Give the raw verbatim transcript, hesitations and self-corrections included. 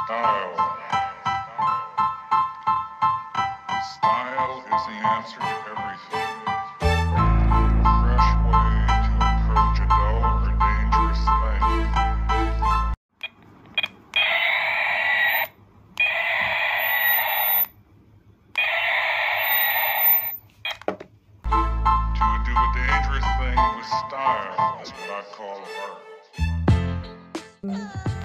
Style. Style is the answer to everything. A fresh way to approach a dull or dangerous thing. To do a dangerous thing with style is what I call art.